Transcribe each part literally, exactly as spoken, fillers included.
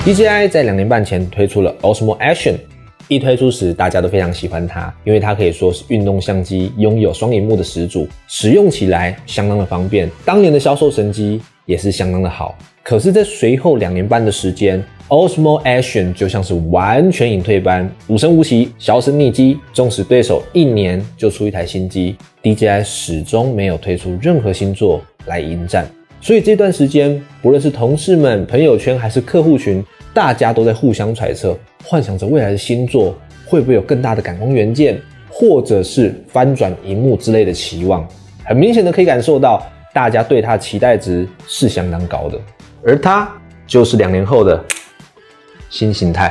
D J I 在两年半前推出了 Osmo Action， 一推出时大家都非常喜欢它，因为它可以说是运动相机拥有双萤幕的始祖，使用起来相当的方便，当年的销售成绩也是相当的好。可是，在随后两年半的时间 ，Osmo Action 就像是完全隐退般，无声无息，销声匿迹，纵使对手一年就出一台新机 ，D J I 始终没有推出任何新作来迎战。所以这段时间，不论是同事们、朋友圈还是客户群，大家都在互相揣测，幻想着未来的新作会不会有更大的感光元件，或者是翻转萤幕之类的期望。很明显的可以感受到，大家对它的期待值是相当高的，而它就是两年后的新形态。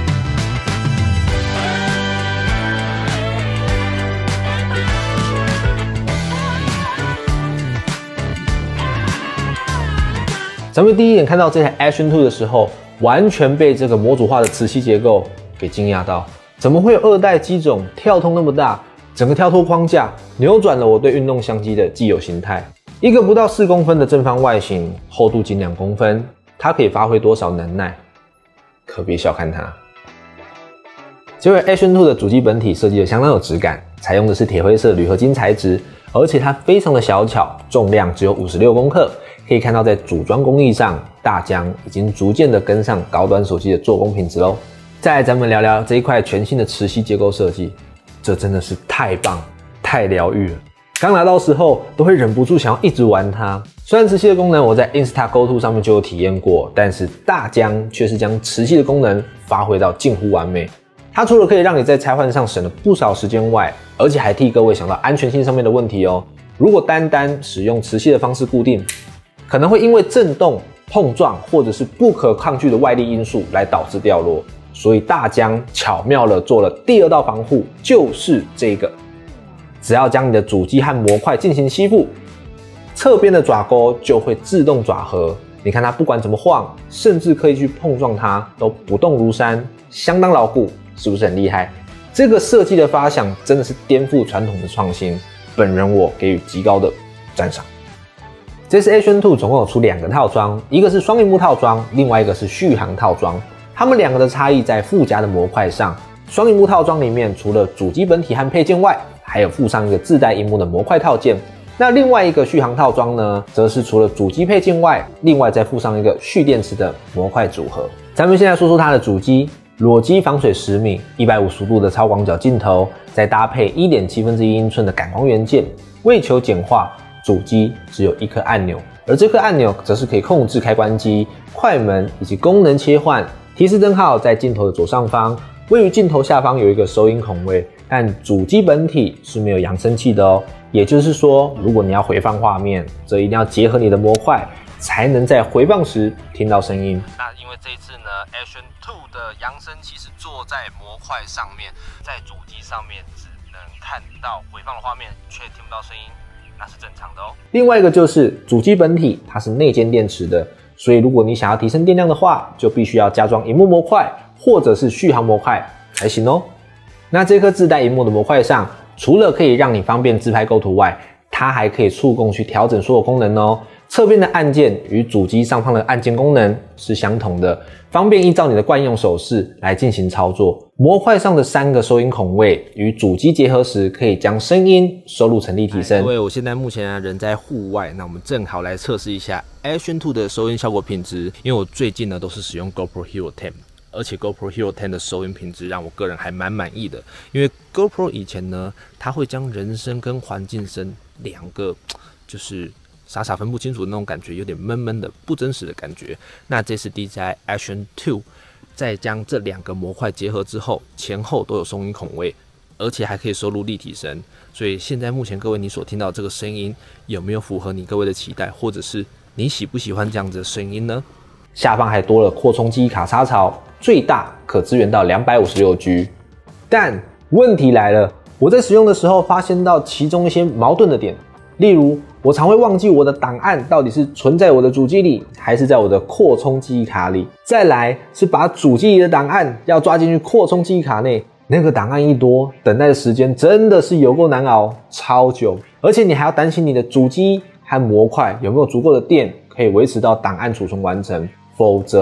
咱们第一眼看到这台 Action 二的时候，完全被这个模组化的磁吸结构给惊讶到，怎么会有二代机种跳通那么大？整个跳脱框架，扭转了我对运动相机的既有形态。一个不到四公分的正方外形，厚度仅两公分，它可以发挥多少能耐？可别小看它。这位 Action 二的主机本体设计的相当有质感，采用的是铁灰色铝合金材质，而且它非常的小巧，重量只有五十六公克。可以看到，在组装工艺上，大疆已经逐渐的跟上高端手机的做工品质喽。再来，咱们聊聊这一块全新的磁吸结构设计，这真的是太棒、太疗愈了。刚拿到时候，都会忍不住想要一直玩它。虽然磁吸的功能我在 Instago 二上面就有体验过，但是大疆却是将磁吸的功能发挥到近乎完美。它除了可以让你在拆换上省了不少时间外，而且还替各位想到安全性上面的问题哦。如果单单使用磁吸的方式固定，可能会因为震动、碰撞或者是不可抗拒的外力因素来导致掉落，所以大疆巧妙地做了第二道防护，就是这个。只要将你的主机和模块进行吸附，侧边的爪钩就会自动爪合。你看它不管怎么晃，甚至可以去碰撞它，都不动如山，相当牢固，是不是很厉害？这个设计的发想真的是颠覆传统的创新，本人我给予极高的赞赏。这次 Action 二总共有出两个套装，一个是双萤幕套装，另外一个是续航套装。它们两个的差异在附加的模块上。双萤幕套装里面除了主机本体和配件外，还有附上一个自带萤幕的模块套件。那另外一个续航套装呢，则是除了主机配件外，另外再附上一个蓄电池的模块组合。咱们现在说说它的主机，裸机防水十米，一百五十度的超广角镜头，再搭配 一点七分之一英寸的感光元件，为求简化，主机只有一颗按钮，而这颗按钮则是可以控制开关机、快门以及功能切换。提示灯号在镜头的左上方，位于镜头下方有一个收音孔位，但主机本体是没有扬声器的哦。也就是说，如果你要回放画面，则一定要结合你的模块，才能在回放时听到声音。 那因为这一次呢 ，Action 二的扬声器是坐在模块上面，在主机上面只能看到回放的画面，却听不到声音。那是正常的哦。 另外一个就是主机本体它是内建电池的，所以如果你想要提升电量的话，就必须要加装萤幕模块或者是续航模块才行哦。那这颗自带萤幕的模块上，除了可以让你方便自拍构图外，它还可以触控去调整所有功能哦。侧边的按键与主机上方的按键功能是相同的，方便依照你的惯用手势来进行操作。模块上的三个收音孔位与主机结合时，可以将声音收录成立体声。 各位，我现在目前人在户外，那我们正好来测试一下 Action 二的收音效果品质。因为我最近呢都是使用 GoPro Hero 十，而且 GoPro Hero 十的收音品质让我个人还蛮满意的。因为 GoPro 以前呢，它会将人声跟环境声两个就是傻傻分不清楚的那种感觉，有点闷闷的、不真实的感觉。那这次 D J I Action 二再将这两个模块结合之后，前后都有收音孔位，而且还可以收录立体声。所以现在目前各位你所听到这个声音，有没有符合你各位的期待，或者是你喜不喜欢这样子的声音呢？ 下方还多了扩充记忆卡插槽，最大可支援到 两百五十六 G。但问题来了，我在使用的时候发现到其中一些矛盾的点。例如，我常会忘记我的档案到底是存在我的主机里，还是在我的扩充记忆卡里。再来是把主机里的档案要抓进去扩充记忆卡内，那个档案一多，等待的时间真的是有够难熬，超久。而且你还要担心你的主机和模块有没有足够的电，可以维持到档案储存完成，否则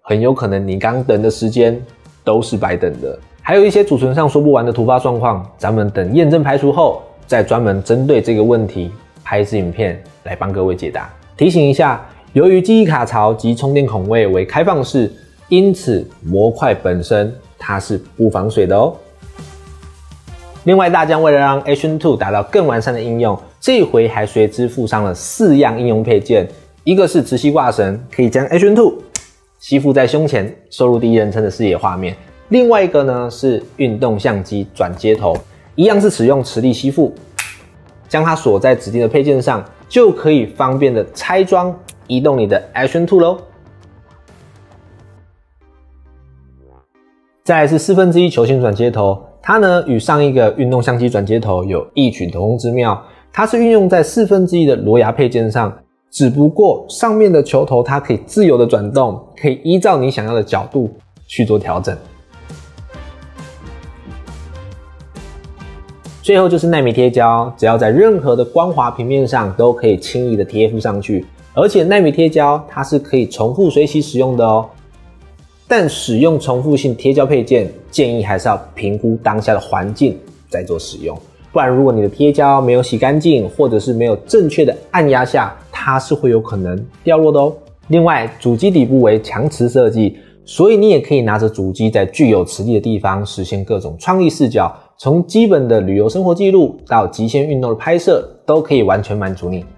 很有可能你刚等的时间都是白等的。还有一些储存上说不完的突发状况，咱们等验证排除后，再专门针对这个问题拍一支影片来帮各位解答。提醒一下，由于记忆卡槽及充电孔位为开放式，因此模块本身它是不防水的哦。另外，大疆为了让 Action 二达到更完善的应用，这回还随之附上了四样应用配件，一个是磁吸挂绳，可以将 Action 二吸附在胸前，收入第一人称的视野画面。另外一个呢是运动相机转接头，一样是使用磁力吸附，将它锁在指定的配件上，就可以方便的拆装移动你的 Action 二咯。再来是四分之一球形转接头，它呢与上一个运动相机转接头有异曲同工之妙，它是运用在四分之一的螺牙配件上，只不过上面的球头它可以自由的转动，可以依照你想要的角度去做调整。最后就是奈米贴胶，只要在任何的光滑平面上都可以轻易的贴附上去，而且奈米贴胶它是可以重复水洗使用的哦。但使用重复性贴胶配件，建议还是要评估当下的环境再做使用，不然如果你的贴胶没有洗干净，或者是没有正确的按压下，它是会有可能掉落的哦。另外，主机底部为强磁设计，所以你也可以拿着主机在具有磁力的地方实现各种创意视角，从基本的旅游生活记录到极限运动的拍摄，都可以完全满足你。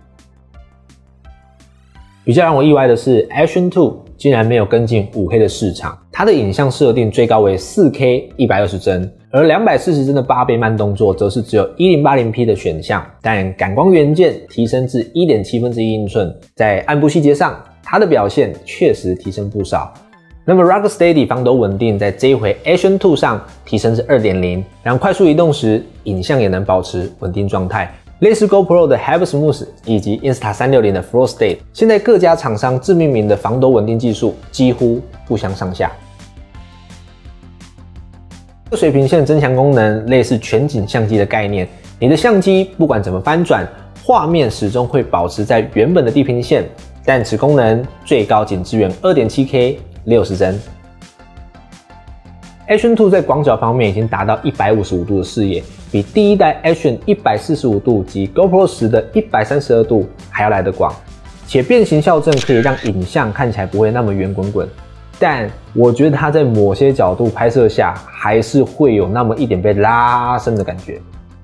比较让我意外的是 Action 二竟然没有跟进 五 K 的市场，它的影像设定最高为 四 K 一百二十帧，而两百四十帧的八倍慢动作则是只有 一零八零 P 的选项，但感光元件提升至 一点七分之一英寸，在暗部细节上它的表现确实提升不少。那么 Rocksteady 防抖稳定在这一回 Action 二上提升至 二点零， 让快速移动时影像也能保持稳定状态。类似 GoPro 的 Have Smooth 以及 Insta 三六零的 Flow State， 现在各家厂商自命名的防抖稳定技术几乎不相上下。水平线增强功能类似全景相机的概念，你的相机不管怎么翻转，画面始终会保持在原本的地平线，但此功能最高仅支援 二点七 K 六十帧。Action 二在广角方面已经达到一百五十五度的视野，比第一代 Action 一百四十五度及 GoPro 十的一百三十二度还要来得广，且变形校正可以让影像看起来不会那么圆滚滚，但我觉得它在某些角度拍摄下还是会有那么一点被拉伸的感觉。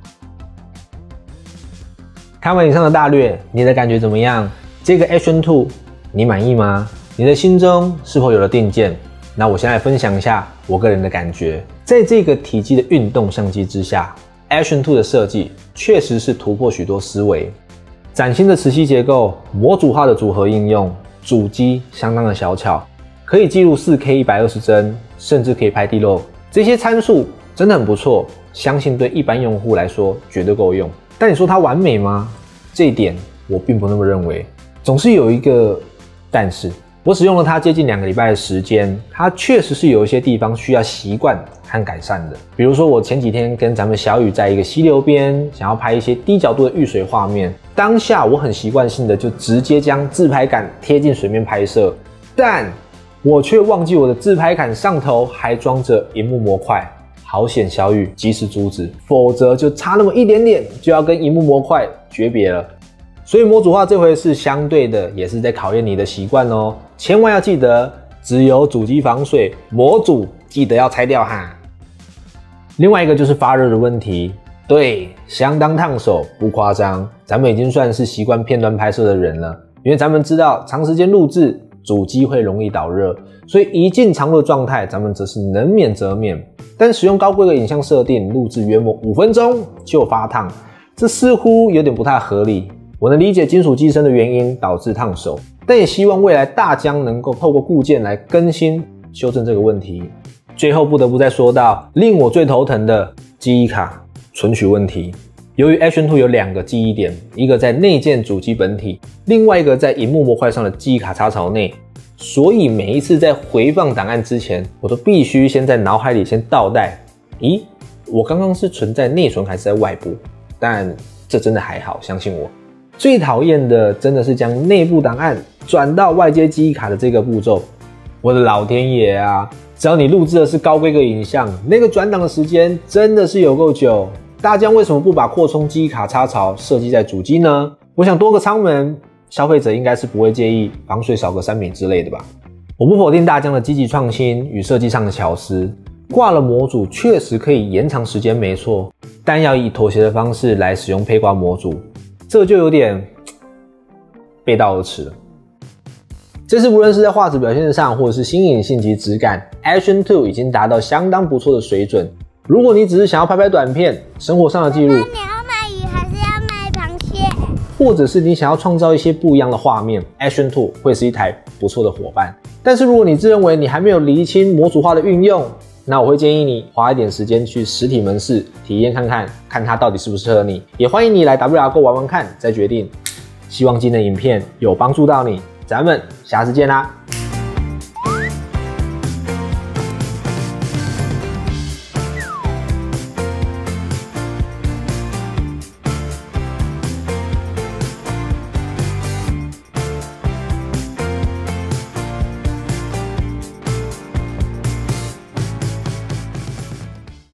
看完以上的大略，你的感觉怎么样？这个 Action 二你满意吗？你的心中是否有了定见？那我先来分享一下我个人的感觉。在这个体积的运动相机之下， Action 二的设计确实是突破许多思维。崭新的磁吸结构，模组化的组合应用，主机相当的小巧，可以记录 四 K 一百二十帧，甚至可以拍低漏，这些参数真的很不错，相信对一般用户来说绝对够用。但你说它完美吗？这一点我并不那么认为，总是有一个但是。我使用了它接近两个礼拜的时间，它确实是有一些地方需要习惯和改善的。比如说，我前几天跟咱们小雨在一个溪流边，想要拍一些低角度的遇水画面，当下我很习惯性的就直接将自拍杆贴近水面拍摄，但我却忘记我的自拍杆上头还装着萤幕模块，好险小雨及时阻止，否则就差那么一点点就要跟萤幕模块诀别了。所以模组化这回是相对的，也是在考验你的习惯哦。千万要记得，只有主机防水，模组记得要拆掉哈。另外一个就是发热的问题，对，相当烫手，不夸张。咱们已经算是习惯片段拍摄的人了，因为咱们知道长时间录制，主机会容易导热，所以一进常录状态，咱们则是能免则免。但使用高规格影像设定，录制约莫五分钟就发烫，这似乎有点不太合理。我能理解金属机身的原因导致烫手，但也希望未来大疆能够透过固件来更新修正这个问题。最后不得不再说到令我最头疼的记忆卡存取问题。由于 Action 二有两个记忆点，一个在内建主机本体，另外一个在萤幕模块上的记忆卡插槽内，所以每一次在回放档案之前，我都必须先在脑海里先倒带，咦，我刚刚是存在内存还是在外部？但这真的还好，相信我。最讨厌的真的是将内部档案转到外接记忆卡的这个步骤， 我的老天爷啊！只要你录制的是高规格影像，那个转档的时间真的是有够久。大疆为什么不把扩充记忆卡插槽设计在主机呢？我想多个舱门，消费者应该是不会介意防水少个三米之类的吧。我不否定大疆的积极创新与设计上的巧思，挂了模组确实可以延长时间没错，但要以妥协的方式来使用配挂模组，这就有点背道而驰了。这次无论是在画质表现上，或者是新颖性及质感 ，Action 二已经达到相当不错的水准。如果你只是想要拍拍短片、生活上的记录， 那你要买鱼还是要买螃蟹？ 或者是你想要创造一些不一样的画面 ，Action 二会是一台不错的伙伴。但是如果你自认为你还没有厘清模组化的运用，那我会建议你花一点时间去实体门市体验看看，看它到底适不适合你。也欢迎你来 W R 购玩玩看，再决定。希望今天的影片有帮助到你。咱们下次见啦！